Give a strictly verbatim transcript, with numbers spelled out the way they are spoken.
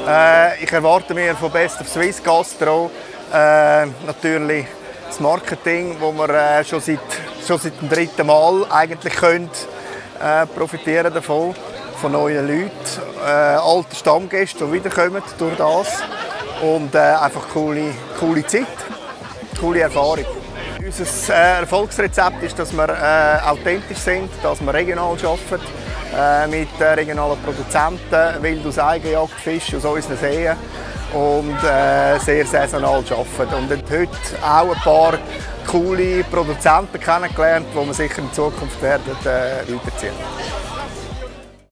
Äh, ich erwarte mir von Best of Swiss Gastro äh, natürlich das Marketing, wo wir äh, schon, seit, schon seit dem dritten Mal eigentlich können, äh, profitieren davon, von neuen Leuten, äh, alten Stammgäste, die wiederkommen durch das und äh, einfach coole, coole Zeit, coole Erfahrung. Unser äh, Erfolgsrezept ist, dass wir äh, authentisch sind, dass wir regional arbeiten, äh, mit äh, regionalen Produzenten, wild aus Eigenjagd, Fisch aus unseren Seen und äh, sehr saisonal arbeiten. Und heute auch ein paar coole Produzenten kennengelernt, die wir sicher in Zukunft werden, äh, weiterziehen.